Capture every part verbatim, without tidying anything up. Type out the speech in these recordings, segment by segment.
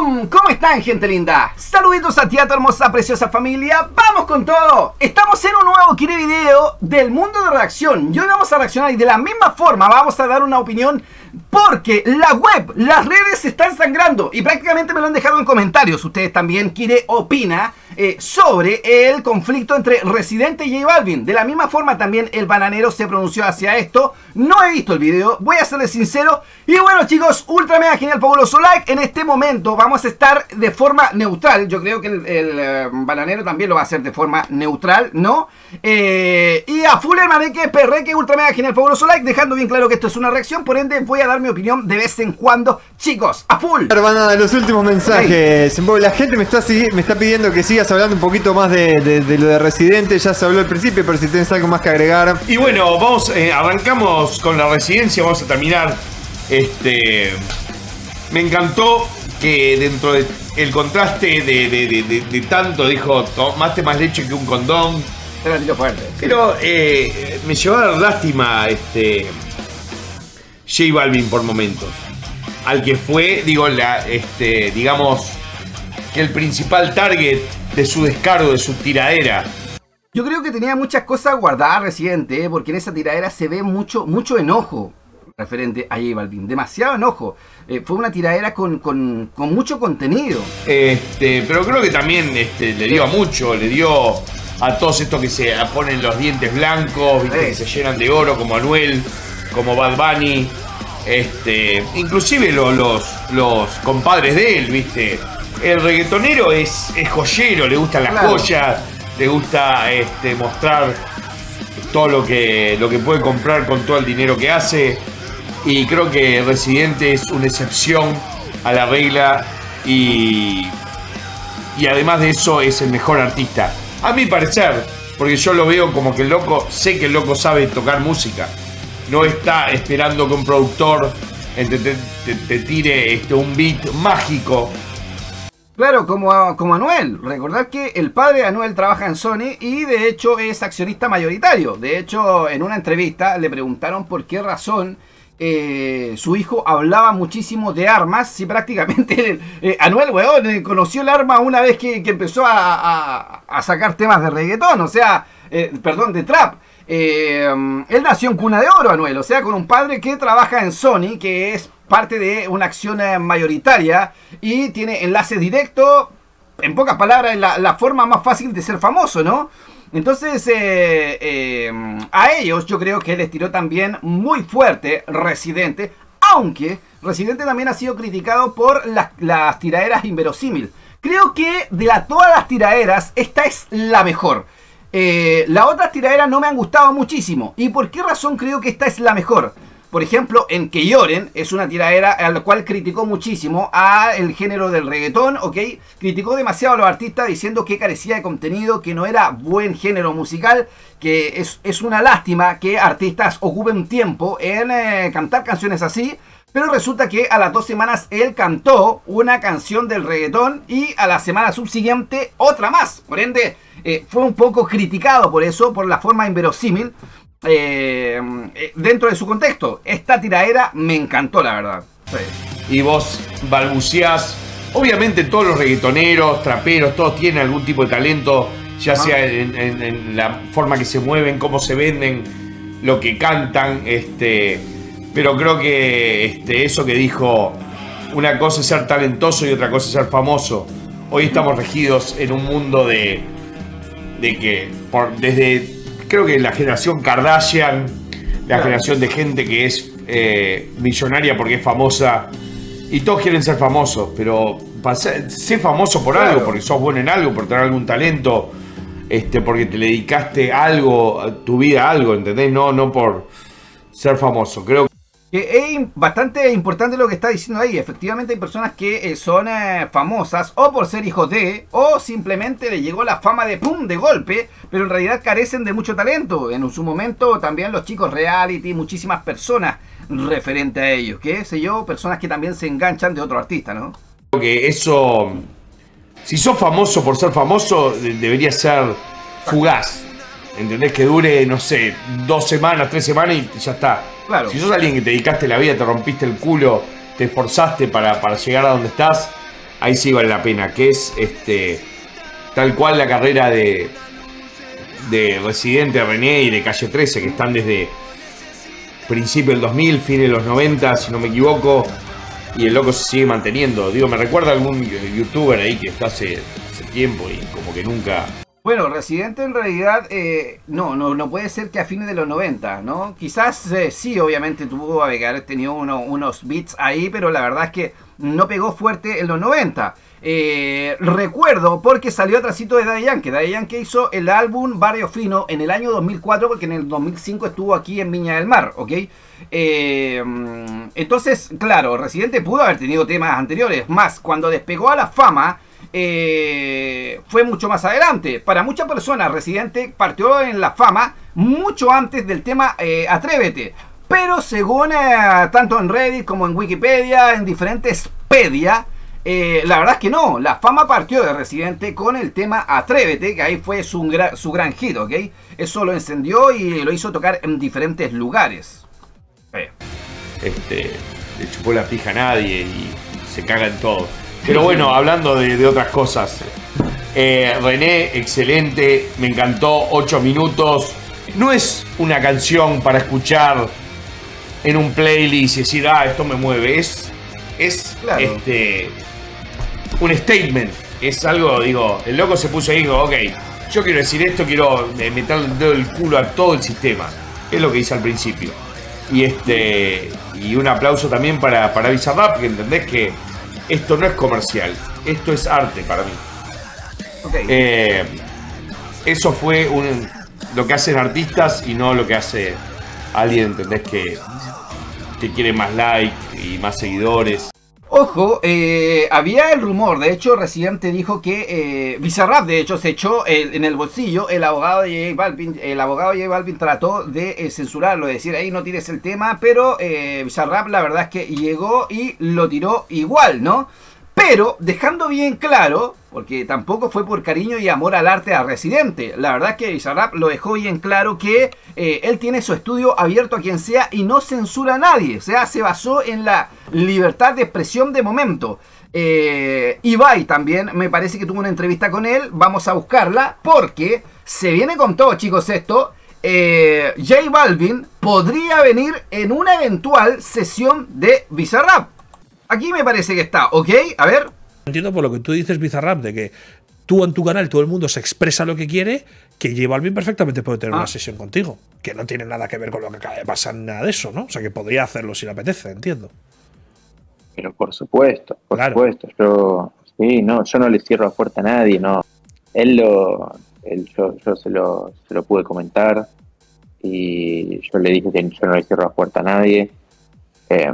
¡Pum! ¿Cómo están, gente linda? Saluditos a ti, a tu hermosa, preciosa familia. ¡Vamos con todo! Estamos en un nuevo Kiri video del mundo de reacción. Y hoy vamos a reaccionar y de la misma forma vamos a dar una opinión, porque la web, las redes se están sangrando y prácticamente me lo han dejado en comentarios. Ustedes también, Kire opina eh, sobre el conflicto entre Residente y J Balvin. De la misma forma también el bananero se pronunció hacia esto. No he visto el video, voy a serles sincero. Y bueno, chicos, ultra mega genial, fabuloso like. En este momento vamos a estar de forma neutral. Yo creo que el, el uh, bananero también lo va a hacer de forma neutral, ¿no? Eh, y a full hermaneque, perreque, ultra mega genial, fabuloso like, dejando bien claro que esto es una reacción. Por ende voy a dar mi opinión de vez en cuando, chicos, a full. Hermana, los últimos mensajes. Hey. La gente me está, me está pidiendo que sigas hablando un poquito más de, de, de lo de Residente. Ya se habló al principio, pero si tienes algo más que agregar. Y bueno, vamos, eh, arrancamos con la residencia, vamos a terminar. Este, me encantó que dentro del contraste de, de, de, de, de tanto, dijo, tomaste más leche que un condón. Era un fuerte. Sí. Pero eh, me llevó a dar lástima este J Balvin por momentos. Al que fue, digo, la, este, digamos, que el principal target de su descargo, de su tiradera. Yo creo que tenía muchas cosas guardadas Residente, ¿eh? Porque en esa tiradera se ve mucho, mucho enojo referente a J Balvin, demasiado enojo. Eh, fue una tiradera con, con, con mucho contenido. Este, pero creo que también este, le dio a mucho, le dio a todos estos que se ponen los dientes blancos, ¿viste? Sí. Que se llenan de oro, como Anuel, como Bad Bunny, este, inclusive los, los, los compadres de él, ¿viste? El reggaetonero es, es joyero, le gustan las claro. joyas, le gusta este, mostrar todo lo que, lo que puede comprar con todo el dinero que hace. Y creo que Residente es una excepción a la regla y, y además de eso es el mejor artista. A mi parecer, porque yo lo veo como que el loco, sé que el loco sabe tocar música. No está esperando que un productor te, te, te, te tire este, un beat mágico. Claro, como, como Anuel. Recordad que el padre de Anuel trabaja en Sony y de hecho es accionista mayoritario. De hecho, en una entrevista le preguntaron por qué razón eh, su hijo hablaba muchísimo de armas. Si prácticamente eh, Anuel, weón, conoció el arma una vez que, que empezó a, a, a sacar temas de reggaetón, o sea, eh, perdón, de trap. Eh, él nació en cuna de oro, Anuel, o sea, con un padre que trabaja en Sony, que es parte de una acción mayoritaria y tiene enlaces directos. En pocas palabras, la, la forma más fácil de ser famoso, ¿no? Entonces, eh, eh, a ellos yo creo que les tiró también muy fuerte Residente, aunque Residente también ha sido criticado por las, las tiraderas inverosímil. Creo que de la, todas las tiraderas, esta es la mejor. Eh, las otras tiraderas no me han gustado muchísimo. ¿Y por qué razón creo que esta es la mejor? Por ejemplo, en Que Lloren es una tiradera a la cual criticó muchísimo a el género del reggaetón, ¿ok? Criticó demasiado a los artistas diciendo que carecía de contenido, que no era buen género musical, que es, es una lástima que artistas ocupen tiempo en eh, cantar canciones así. Pero resulta que a las dos semanas él cantó una canción del reggaetón y a la semana subsiguiente otra más. Por ende, eh, fue un poco criticado por eso, por la forma inverosímil. Eh, dentro de su contexto, esta tiradera me encantó, la verdad. Sí. Y vos balbuceás. Obviamente todos los reggaetoneros, traperos, todos tienen algún tipo de talento, ya sea en, en, en la forma que se mueven, cómo se venden, lo que cantan, este, pero creo que este, eso que dijo, una cosa es ser talentoso y otra cosa es ser famoso. Hoy estamos regidos en un mundo de, de que por, desde creo que la generación Kardashian, la claro. generación de gente que es eh, millonaria porque es famosa, y todos quieren ser famosos, pero ser, sé famoso por claro. algo, porque sos bueno en algo, por tener algún talento, este, porque te dedicaste algo, tu vida a algo, ¿entendés? No, no por ser famoso. Creo que es bastante importante lo que está diciendo ahí. Efectivamente hay personas que eh, son eh, famosas o por ser hijos de, o simplemente le llegó la fama de pum, de golpe, pero en realidad carecen de mucho talento. En su momento también los chicos reality, muchísimas personas referente a ellos, qué sé yo, personas que también se enganchan de otro artista, ¿no? Creo que eso, si sos famoso por ser famoso, debería ser fugaz. ¿Entendés? Que dure, no sé, dos semanas, tres semanas y ya está. Claro. Si sos alguien que te dedicaste la vida, te rompiste el culo, te esforzaste para, para llegar a donde estás, ahí sí vale la pena, que es este tal cual la carrera de, de Residente, René y de Calle trece, que están desde principio del dos mil, fines de los noventa, si no me equivoco, y el loco se sigue manteniendo. Digo, me recuerda a algún youtuber ahí que está hace, hace tiempo y como que nunca... Bueno, Residente en realidad, eh, no, no no puede ser que a fines de los noventa, ¿no? Quizás eh, sí, obviamente tuvo que haber tenido uno, unos beats ahí, pero la verdad es que no pegó fuerte en los noventa. Eh, recuerdo porque salió atrasito de Daddy Yankee. Daddy Yankee hizo el álbum Barrio Fino en el año dos mil cuatro, porque en el dos mil cinco estuvo aquí en Viña del Mar, ¿ok? Eh, entonces, claro, Residente pudo haber tenido temas anteriores, más cuando despegó a la fama, eh, fue mucho más adelante. Para muchas personas, Residente partió en la fama mucho antes del tema eh, Atrévete. Pero según eh, tanto en Reddit como en Wikipedia, en diferentes pedia, eh, la verdad es que no. La fama partió de Residente con el tema Atrévete, que ahí fue su, gra su gran hit, ¿ok? Eso lo encendió y lo hizo tocar en diferentes lugares. Eh. Este, le chupó la pija a nadie y se caga en todo. Pero bueno, hablando de, de otras cosas. Eh, René, excelente, me encantó, ocho minutos. No es una canción para escuchar en un playlist y decir, ah, esto me mueve. Es, es claro. este, un statement. Es algo, digo, el loco se puso ahí y dijo, ok, yo quiero decir esto, quiero meterle el dedo del culo a todo el sistema. Es lo que dice al principio. Y este y un aplauso también para, para Bizarrap, que entendés que esto no es comercial, esto es arte para mí. Okay. Eh, eso fue un, lo que hacen artistas y no lo que hace alguien, ¿entendés? Que, que quiere más like y más seguidores. Ojo, eh, había el rumor, de hecho Residente dijo que eh, Bizarrap de hecho se echó el, en el bolsillo, el abogado de J Balvin, el abogado de J Balvin trató de eh, censurarlo, de decir ahí no tires el tema, pero eh, Bizarrap la verdad es que llegó y lo tiró igual, ¿no? Pero dejando bien claro, porque tampoco fue por cariño y amor al arte a Residente, la verdad es que Bizarrap lo dejó bien claro que eh, él tiene su estudio abierto a quien sea y no censura a nadie, o sea, se basó en la libertad de expresión de momento. Eh, Ibai también me parece que tuvo una entrevista con él, vamos a buscarla, porque se viene con todo, chicos, esto. Eh, J Balvin podría venir en una eventual sesión de Bizarrap. Aquí me parece que está, ¿ok? A ver. Entiendo por lo que tú dices, Bizarrap, de que tú en tu canal todo el mundo se expresa lo que quiere, que J Balvin perfectamente puede tener ah. una sesión contigo, que no tiene nada que ver con lo que acaba de pasar, nada de eso, ¿no? O sea, que podría hacerlo si le apetece, entiendo. Pero por supuesto, por claro. supuesto. Yo, sí, no, yo no le cierro la puerta a nadie, no. Él lo, él, yo, yo se lo, se lo pude comentar y yo le dije que yo no le cierro la puerta a nadie. Eh,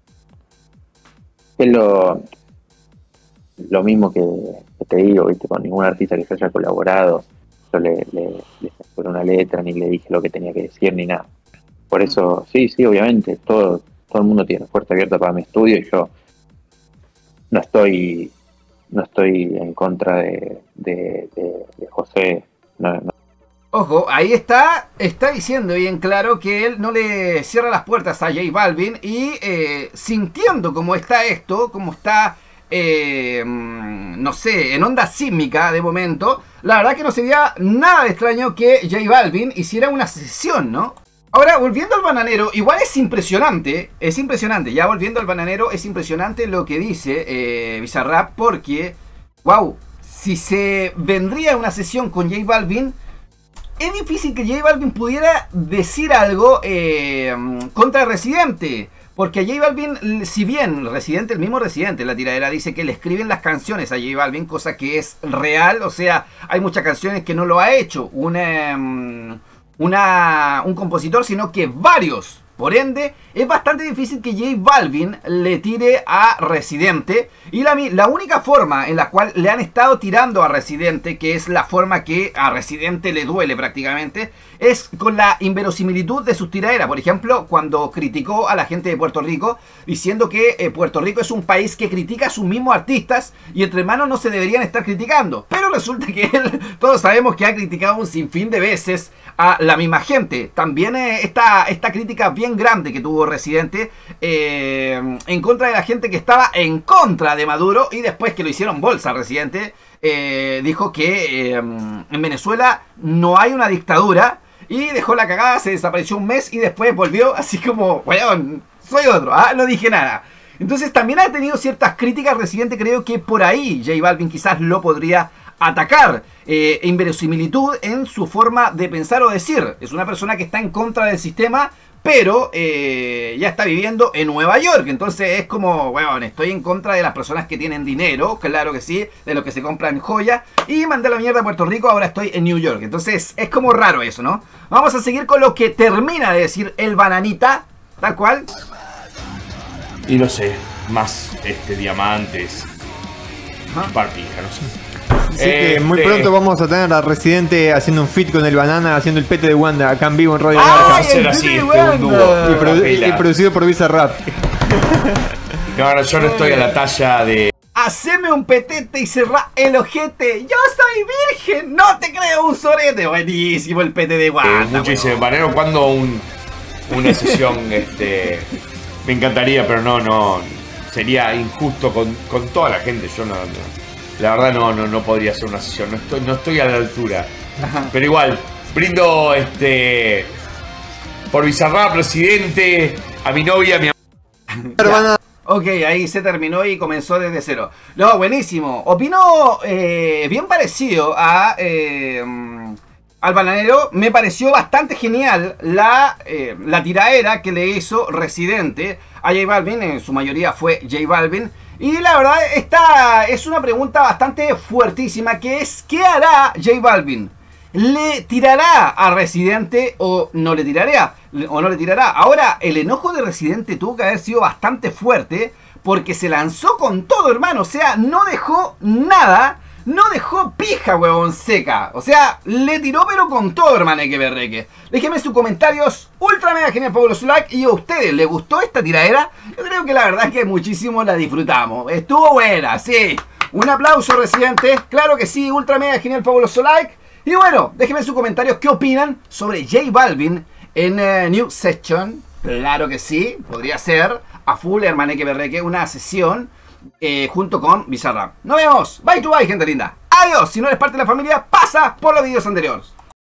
Es lo, lo mismo que, que te digo, ¿viste? Con ningún artista que yo haya colaborado, yo le, le, le censuré una letra, ni le dije lo que tenía que decir, ni nada. Por eso, sí, sí, obviamente, todo, todo el mundo tiene puerta abierta para mi estudio y yo no estoy no estoy en contra de, de, de, de José. No, no. Ojo, ahí está, está diciendo bien claro que él no le cierra las puertas a J Balvin y eh, sintiendo cómo está esto, cómo está, eh, no sé, en onda sísmica de momento, la verdad que no sería nada extraño que J Balvin hiciera una sesión, ¿no? Ahora, volviendo al bananero, igual es impresionante, es impresionante, ya volviendo al bananero, es impresionante lo que dice eh, Bizarrap porque, wow, si se vendría una sesión con J Balvin, es difícil que J Balvin pudiera decir algo eh, contra Residente. Porque a J Balvin, si bien Residente, el mismo Residente, la tiradera dice que le escriben las canciones a J Balvin, cosa que es real. O sea, hay muchas canciones que no lo ha hecho una, una, un compositor, sino que varios. Por ende, es bastante difícil que J Balvin le tire a Residente. Y la, la única forma en la cual le han estado tirando a Residente, que es la forma que a Residente le duele prácticamente, es con la inverosimilitud de sus tiraderas. Por ejemplo, cuando criticó a la gente de Puerto Rico, diciendo que eh, Puerto Rico es un país que critica a sus mismos artistas y entre hermanos no se deberían estar criticando. Pero resulta que él, todos sabemos que ha criticado un sinfín de veces a la misma gente. También eh, esta, esta crítica bien grande que tuvo Residente eh, en contra de la gente que estaba en contra de Maduro, y después que lo hicieron bolsa Residente, eh, dijo que eh, en Venezuela no hay una dictadura, y dejó la cagada, se desapareció un mes y después volvió así como, weón, soy otro, ¿ah? No dije nada. Entonces también ha tenido ciertas críticas Residente, creo que por ahí J Balvin quizás lo podría atacar. Eh, inverosimilitud en su forma de pensar o decir. Es una persona que está en contra del sistema, pero eh, ya está viviendo en Nueva York. Entonces es como, bueno, estoy en contra de las personas que tienen dinero, claro que sí, de los que se compran joyas, y mandé la mierda a Puerto Rico, ahora estoy en New York. Entonces es como raro eso, ¿no? Vamos a seguir con lo que termina de decir el Bananita, tal cual. Y no sé, más este diamantes, chupar pija, no sé. Así que muy Este- pronto vamos a tener a Residente haciendo un feat con el Banana, haciendo el pete de Wanda acá en vivo en Radio ¡Ay, Narca. Va a ser el así, Pete este, un dúo. Wanda! Y, produ- Capela. y producido por Bizarrap. No, no, yo no estoy a la talla de. Haceme un petete y cerrá el ojete. Yo soy virgen, no te creo un sorete. Buenísimo el pete de Eh, Wanda. mucho dice, weón. Banero, ¿cuándo un, una sesión? este Me encantaría, pero no, no. Sería injusto con, con toda la gente. Yo no, no- la verdad no, no, no podría hacer una sesión. No estoy, no estoy a la altura. Pero igual, brindo este por Bizarrap, Residente, a mi novia, a mi Pero van a- Ok, ahí se terminó y comenzó desde cero. No, buenísimo. Opino eh, bien parecido a eh, al Bananero. Me pareció bastante genial la, eh, la tiraera que le hizo Residente a J Balvin. En su mayoría fue J Balvin. Y la verdad, esta es una pregunta bastante fuertísima, que es, ¿qué hará J Balvin? ¿Le tirará a Residente o no le tirará? ¿O no le tirará? Ahora, el enojo de Residente tuvo que haber sido bastante fuerte, porque se lanzó con todo, hermano. O sea, no dejó nada, no dejó pija, huevón, seca. O sea, le tiró pero con todo, hermano, que berreque. Déjenme sus comentarios, ultra mega genial, fabuloso like. Y a ustedes, ¿les gustó esta tiradera? Yo creo que la verdad es que muchísimo la disfrutamos. Estuvo buena, sí. Un aplauso, Residente. Claro que sí, ultra mega genial, fabuloso like. Y bueno, déjenme en sus comentarios qué opinan sobre J Balvin en uh, New Session. Claro que sí, podría ser a full, hermaneque berreque, una sesión eh, junto con Bizarrap. Nos vemos, bye to bye, gente linda. Adiós, si no eres parte de la familia, pasa por los videos anteriores.